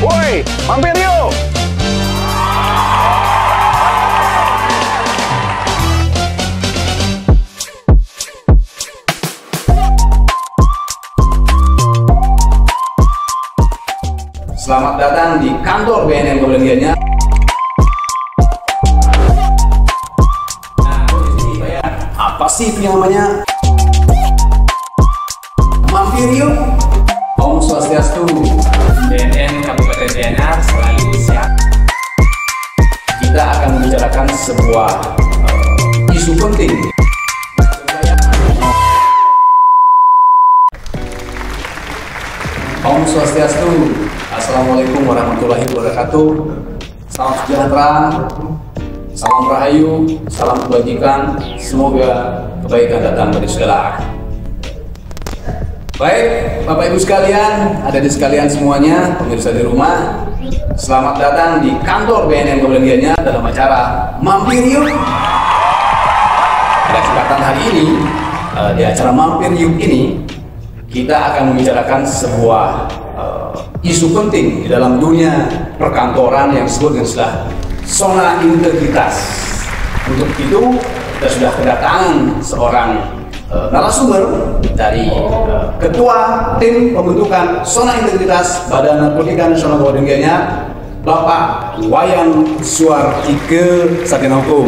Woi, mampir yuk! Selamat datang di kantor BNN Kabupaten Gianyar. Apa sih itu yang namanya? Mampir yuk! Om Swastiastu. BNN Kabupaten Gianyar selalu sehat. Kita akan membicarakan sebuah isu penting. Om Swastiastu. Assalamualaikum warahmatullahi wabarakatuh. Salam sejahtera, salam rahayu, salam kebajikan. Semoga kebaikan datang dari segala arah. Baik, Bapak Ibu sekalian, ada di sekalian semuanya, pemirsa di rumah. Selamat datang di kantor BNN Kabupaten Gianyar dalam acara Mampir Yuk. Pada kesempatan hari ini, di acara Mampir Yuk ini, kita akan membicarakan sebuah isu penting di dalam dunia perkantoran yang disebut dengan istilah zona integritas. Untuk itu, kita sudah kedatangan seorang narasumber dari Ketua Tim Pembentukan Zona Integritas Badan Narkotika Nasional Kabupaten Gianyar, Bapak Wayan Suartike Satinoko.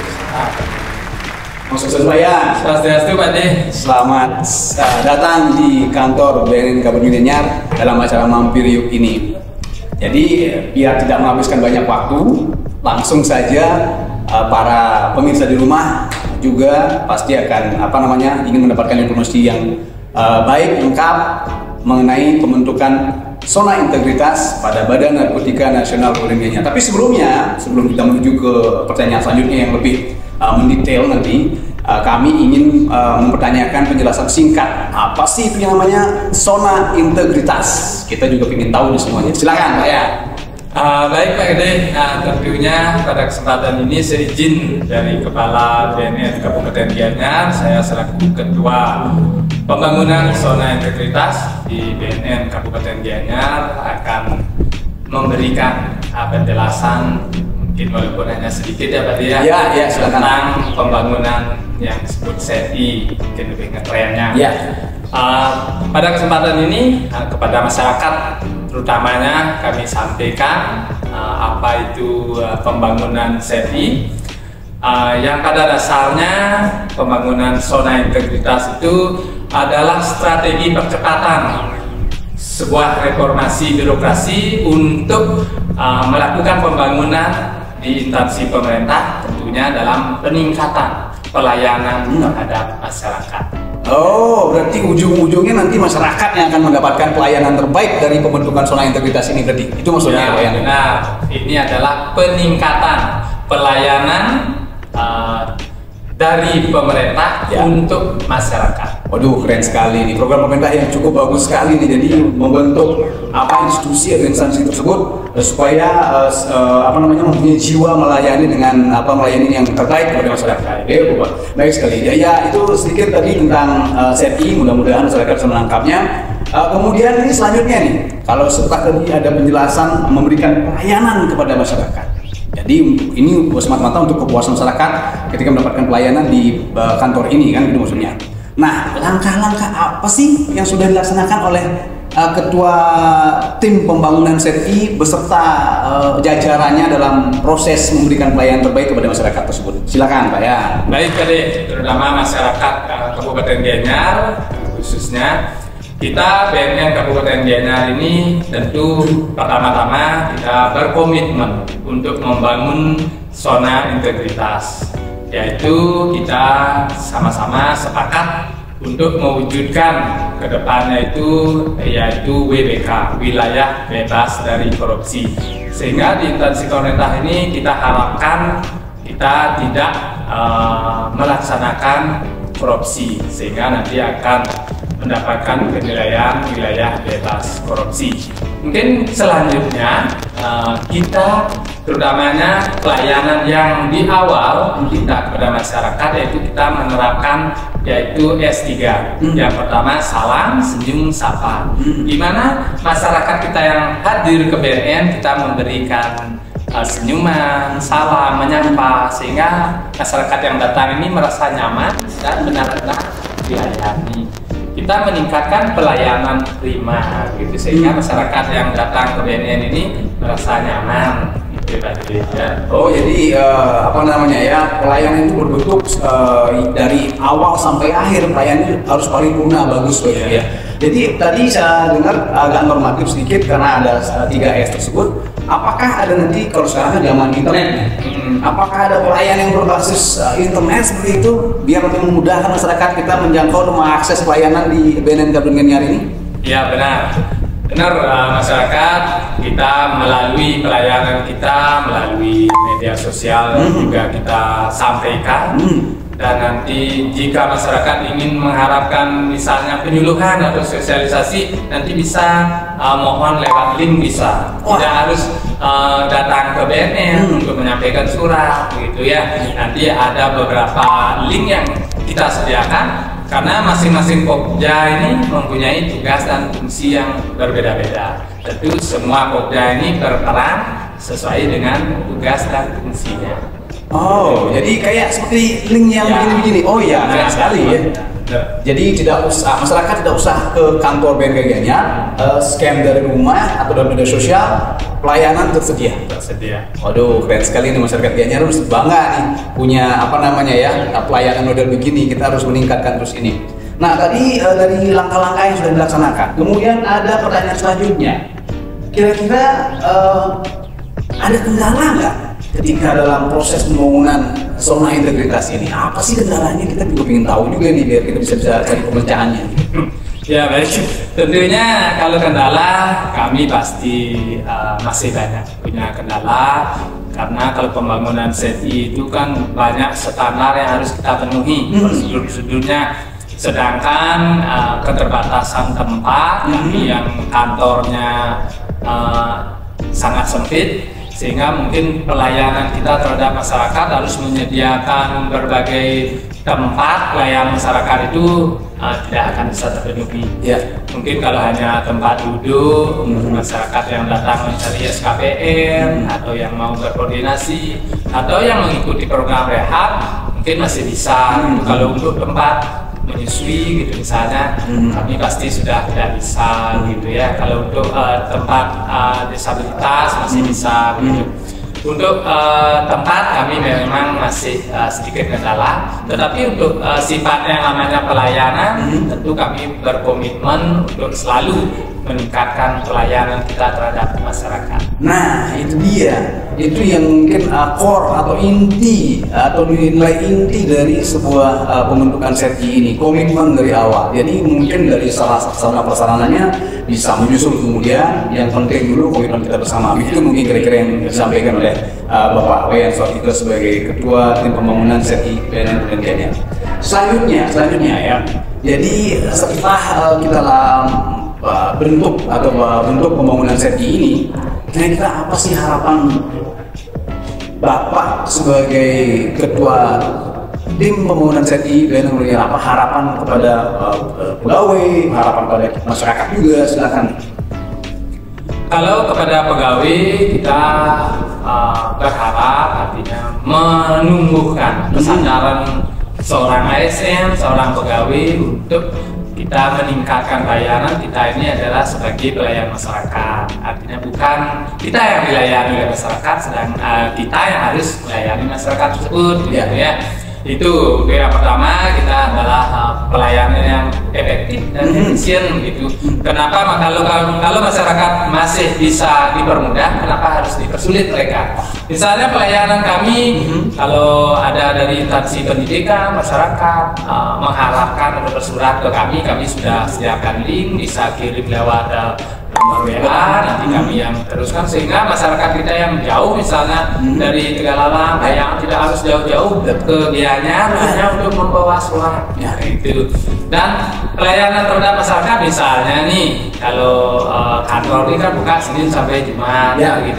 Maksud saya, Swastiastu Pak De. selamat datang di kantor BNN Kabupaten Gianyar dalam acara Mampir Yuk ini. Jadi biar tidak menghabiskan banyak waktu, langsung saja para pemirsa di rumah juga pasti akan ingin mendapatkan informasi yang baik, lengkap mengenai pembentukan zona integritas pada Badan Narkotika Nasional Kabupaten Gianyar. Tapi sebelum kita menuju ke pertanyaan selanjutnya yang lebih mendetail nanti, kami ingin mempertanyakan penjelasan singkat apa sih itu yang namanya zona integritas. Kita juga ingin tahu nih semuanya. Silakan Pak ya. Baik Pak De, tentunya pada kesempatan ini seizin dari Kepala BNN Kabupaten Gianyar, saya selaku Ketua Pembangunan Zona Integritas di BNN Kabupaten Gianyar akan memberikan penjelasan, mungkin walaupun hanya sedikit ya Pak De ya, silakan. tentang pembangunan yang disebut SETI, mungkin lebih ngetrennya. Ya. Pada kesempatan ini kepada masyarakat terutamanya kami sampaikan apa itu pembangunan SETI, yang pada dasarnya pembangunan zona integritas itu adalah strategi percepatan sebuah reformasi birokrasi untuk melakukan pembangunan di instansi pemerintah, tentunya dalam peningkatan pelayanan terhadap masyarakat. Oh, berarti ujung-ujungnya nanti masyarakat yang akan mendapatkan pelayanan terbaik dari pembentukan zona integritas ini, berarti itu maksudnya ya, benar. Ini adalah peningkatan pelayanan dari pemerintah untuk masyarakat. Waduh, keren sekali nih program pemerintah yang cukup bagus sekali nih. Jadi membentuk institusi atau instansi tersebut supaya mempunyai jiwa melayani dengan melayani yang terbaik kepada masyarakat. Baik sekali. Ya, itu sedikit tadi tentang SETI. Mudah-mudahan masyarakat bisa menangkapnya. Kemudian ini selanjutnya nih, kalau setelah tadi ada penjelasan memberikan pelayanan kepada masyarakat. Jadi ini semata-mata untuk kepuasan masyarakat ketika mendapatkan pelayanan di kantor ini, kan itu maksudnya. Nah, langkah-langkah apa sih yang sudah dilaksanakan oleh Ketua Tim Pembangunan SETI beserta jajarannya dalam proses memberikan pelayanan terbaik kepada masyarakat tersebut? Silakan Pak ya. Baik Pak De, terutama masyarakat Kabupaten Gianyar khususnya. Kita BNN Kabupaten Gianyar ini tentu pertama-tama kita berkomitmen untuk membangun zona integritas, yaitu kita sama-sama sepakat untuk mewujudkan kedepannya yaitu WBK, wilayah bebas dari korupsi. Sehingga di instansi pemerintah ini kita harapkan kita tidak melaksanakan korupsi, sehingga nanti akan mendapatkan penilaian wilayah bebas korupsi. Mungkin selanjutnya kita terutamanya pelayanan yang di awal kita kepada masyarakat, yaitu kita menerapkan yaitu S3. Yang pertama salam, senyum, sapa. Di mana masyarakat kita yang hadir ke BNN kita memberikan senyuman, salam, menyapa, sehingga masyarakat yang datang ini merasa nyaman dan benar-benar dilayani. Kita meningkatkan pelayanan prima gitu, sehingga masyarakat yang datang ke BNN ini merasa nyaman gitu, ya. Oh, jadi apa namanya ya, pelayanan itu berbentuk dari awal sampai akhir, pelayanan harus paripurna, bagus begitu ya. Jadi tadi saya dengar agak normatif sedikit karena ada 3S tersebut. Apakah ada nanti, kalau sekarang kan zaman internet, apakah ada pelayanan yang berbasis internet seperti itu biar lebih memudahkan masyarakat kita menjangkau dan mengakses pelayanan di BNN Kabupaten Gianyar ini? Ya benar, masyarakat kita melalui pelayanan kita melalui media sosial juga kita sampaikan. Dan nanti jika masyarakat ingin mengharapkan misalnya penyuluhan atau sosialisasi, nanti bisa mohon lewat link bisa. Tidak harus datang ke BNN untuk menyampaikan surat gitu ya. Nanti ada beberapa link yang kita sediakan karena masing-masing Pokja ini mempunyai tugas dan fungsi yang berbeda-beda. Tentu semua Pokja ini berperan sesuai dengan tugas dan fungsinya. Oh, jadi kayak seperti link yang begini-begini. Oh iya, keren sekali ya. Jadi tidak usah, masyarakat tidak usah ke kantor BNN Gianyar, scan dari rumah atau dari media sosial, pelayanan tersedia. Waduh, keren sekali nih masyarakat Gianyar, harus bangga nih punya apa namanya ya, pelayanan model begini. Kita harus meningkatkan terus ini. Nah, tadi dari langkah-langkah yang sudah dilaksanakan, kemudian ada pertanyaan selanjutnya. Kira-kira ada kendala nggak ketika dalam proses pembangunan zona integritas ini? Apa sih kendalanya? Kita juga ingin tahu juga nih biar kita bisa cari pemecahannya. Ya baik, tentunya kalau kendala kami pasti masih banyak punya kendala, karena kalau pembangunan ZI itu kan banyak standar yang harus kita penuhi prosedur-prosedurnya. Sedangkan keterbatasan tempat yang kantornya sangat sempit, sehingga mungkin pelayanan kita terhadap masyarakat harus menyediakan berbagai tempat pelayanan masyarakat itu tidak akan bisa terpenuhi. Mungkin kalau hanya tempat duduk untuk masyarakat yang datang mencari SKPN atau yang mau berkoordinasi atau yang mengikuti program rehab mungkin masih bisa. Kalau untuk tempat menyusui gitu misalnya, kami pasti sudah tidak bisa gitu ya. Kalau untuk tempat disabilitas masih bisa gitu. Untuk tempat kami memang masih sedikit kendala, tetapi untuk sifatnya yang namanya pelayanan, tentu kami berkomitmen untuk selalu meningkatkan pelayanan kita terhadap masyarakat. Nah, itu dia. Itu yang mungkin core atau inti atau nilai inti dari sebuah pembentukan ZI ini, komitmen dari awal. Jadi mungkin dari salah satu prasarananya bisa menyusul, kemudian yang penting dulu komitmen kita bersama. Itu mungkin kira-kira yang disampaikan oleh Bapak Wayan Suartito sebagai Ketua Tim Pembangunan ZI BNN Kabupaten Gianyar. Selanjutnya ya. Jadi setelah kita bentuk pembangunan ZI ini, kira-kira apa sih harapan Bapak sebagai Ketua Tim Pembangunan ZI BNN Kabupaten Gianyar? Apa harapan kepada pegawai, harapan kepada masyarakat juga? Silakan. Kalau kepada pegawai kita berharap artinya menumbuhkan kesadaran seorang ASN, seorang pegawai untuk kita meningkatkan pelayanan kita ini adalah sebagai pelayan masyarakat. Artinya bukan kita yang dilayani oleh masyarakat, sedang kita yang harus melayani masyarakat tersebut, gitu ya. Itu yang pertama, kita adalah pelayanan yang efektif dan efisien gitu. Kenapa? Kalau masyarakat masih bisa dipermudah, kenapa harus dipersulit mereka? Misalnya pelayanan kami, kalau ada dari instansi pendidikan, masyarakat mengharapkan atau bersurat ke kami sudah sediakan link, bisa kirim lewat nomor WA, nanti kami yang teruskan, sehingga masyarakat kita yang jauh misalnya dari Tegalalang, yang tidak harus jauh-jauh ke Gianyar hanya untuk membawa surat itu. Dan pelayanan terhadap masyarakat misalnya nih, kalau kantor ini kan buka Senin sampai Jumat gitu.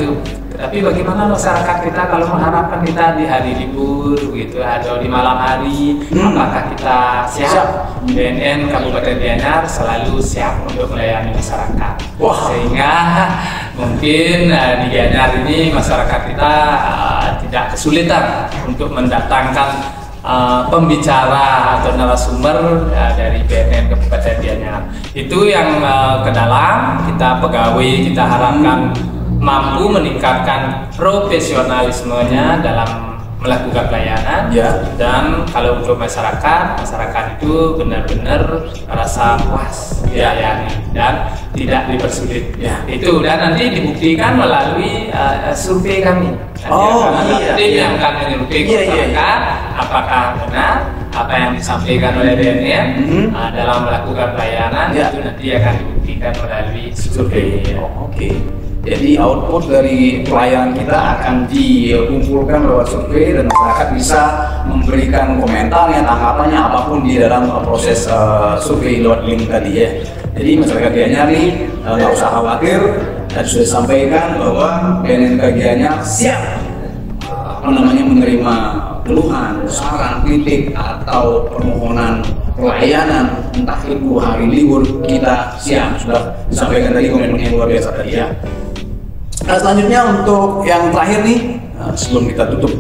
Tapi bagaimana masyarakat kita kalau mengharapkan kita di hari libur gitu atau di malam hari, apakah kita siap? BNN Kabupaten Gianyar selalu siap untuk melayani masyarakat. Sehingga mungkin di Gianyar ini masyarakat kita tidak kesulitan untuk mendatangkan pembicara atau narasumber dari BNN Kabupaten Gianyar. Itu yang ke dalam kita pegawai kita harapkan mampu meningkatkan profesionalismenya dalam melakukan pelayanan, dan kalau untuk masyarakat itu benar-benar merasa puas dilayani dan tidak dipersulit. Itu dan nanti dibuktikan melalui survei kami. Yang akan menyurvei masyarakat apakah benar apa yang disampaikan oleh BNN dalam melakukan pelayanan, itu nanti akan dibuktikan melalui survei. Jadi output dari pelayanan kita akan dikumpulkan lewat survei dan masyarakat bisa memberikan komentarnya, tanggapannya apapun di dalam proses survei lewat link tadi ya. Jadi masyarakat Gianyar nih nggak usah khawatir, dan sudah disampaikan bahwa BNN Gianyar siap menerima keluhan, saran, kritik atau permohonan pelayanan entah itu hari libur, kita siap. Sudah disampaikan tadi komitmen yang luar biasa tadi ya. Selanjutnya untuk yang terakhir nih, sebelum kita tutup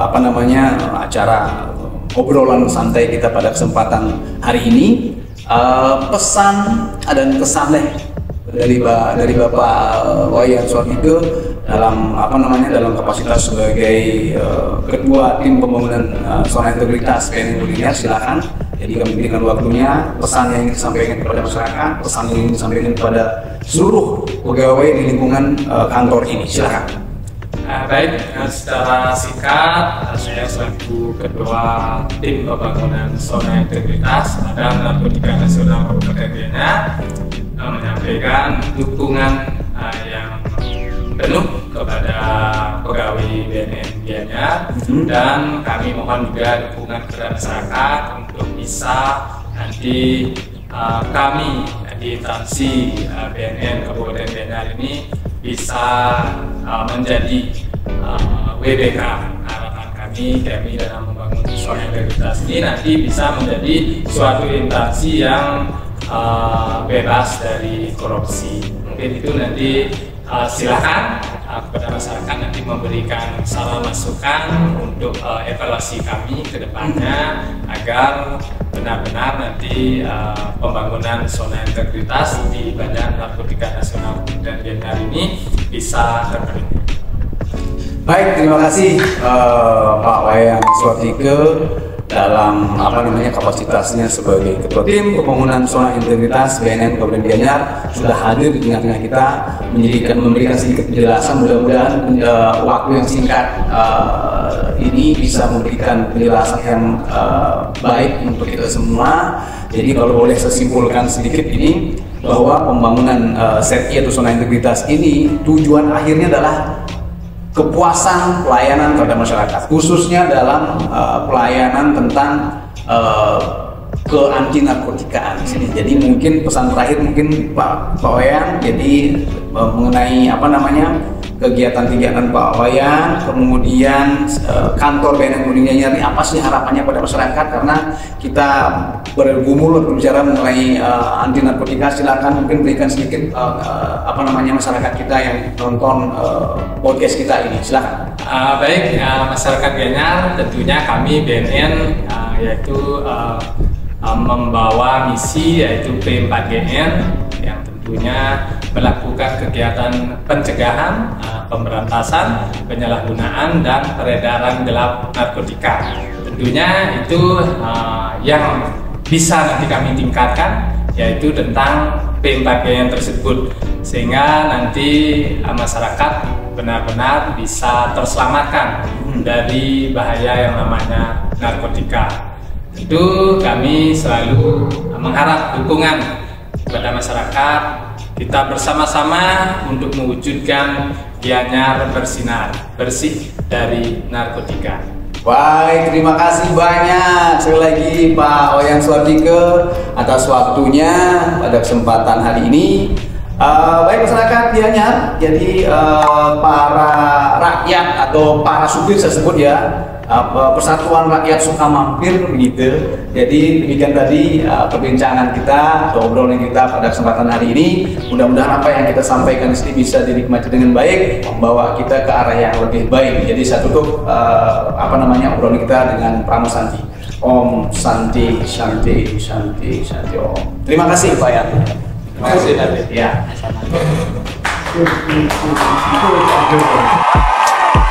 acara obrolan santai kita pada kesempatan hari ini, pesan dan kesan dari Bapak Wayan Suartike dalam dalam kapasitas sebagai ketua tim pembangunan zona integritas BNN Gianyar. Silakan. Jadi kami berikan waktunya, pesan yang ingin disampaikan kepada masyarakat, pesan yang ingin disampaikan kepada seluruh pegawai di lingkungan kantor ini. Silakan. Baik, secara singkat, saya selaku ketua tim pembangunan zona integritas Badan Narkotika Nasional Kabupaten Gianyar menyampaikan dukungan yang penuh kepada pegawai BNN Gianyar, dan kami mohon juga dukungan kepada masyarakat untuk bisa nanti kami di instansi BNN Kabupaten Gianyar ini bisa menjadi WBK. Harapan kami dalam membangun zona integritas ini nanti bisa menjadi suatu instansi yang bebas dari korupsi. Mungkin itu nanti silakan kepada masyarakat nanti memberikan saran masukan untuk evaluasi kami ke depannya agar benar-benar nanti pembangunan zona integritas di Badan Narkotika Nasional dan Gianyar ini bisa terpenuhi. Baik, terima kasih Pak Wayan Suartike dalam kapasitasnya sebagai ketua tim pembangunan zona integritas BNN Kabupaten Gianyar sudah hadir di tengah-tengah kita memberikan sedikit penjelasan. Mudah-mudahan waktu yang singkat ini bisa memberikan penjelasan yang baik untuk kita semua. Jadi kalau boleh saya simpulkan sedikit ini, bahwa pembangunan ZI atau zona integritas ini tujuan akhirnya adalah kepuasan pelayanan terhadap masyarakat, khususnya dalam pelayanan tentang ke anti narkotikaan di sini. Jadi mungkin pesan terakhir mungkin Pak Wayan, jadi mengenai kegiatan-kegiatan Pak Wayan, kemudian kantor BNN Gianyar ini apa sih harapannya pada masyarakat, karena kita berbicara mengenai anti narkotika. Silakan mungkin berikan sedikit masyarakat kita yang nonton podcast kita ini. Silakan. Baik, masyarakat Gianyar, tentunya kami BNN yaitu membawa misi yaitu P4GN yang tentunya melakukan kegiatan pencegahan, pemberantasan, penyalahgunaan dan peredaran gelap narkotika. Tentunya itu yang bisa nanti kami tingkatkan, yaitu tentang P4GN tersebut, sehingga nanti masyarakat benar-benar bisa terselamatkan dari bahaya yang namanya narkotika. Itu kami selalu mengharap dukungan kepada masyarakat, kita bersama-sama untuk mewujudkan Gianyar bersinar, bersih dari narkotika. Baik, terima kasih banyak sekali lagi Pak Wayan Suartike atas waktunya pada kesempatan hari ini. Baik masyarakat Gianyar, jadi para rakyat atau para supir saya sebut ya, Persatuan Rakyat Sukamampir begitu. Jadi demikian tadi perbincangan kita atau obrolan kita pada kesempatan hari ini. Mudah-mudahan apa yang kita sampaikan di sini bisa dinikmati dengan baik, membawa kita ke arah yang lebih baik. Jadi saya tutup obrolan kita dengan Pramo Santi. Om Santi Shanti Shanti Shanti Om. Terima kasih Pak ya. Terima kasih Nabi. Ya.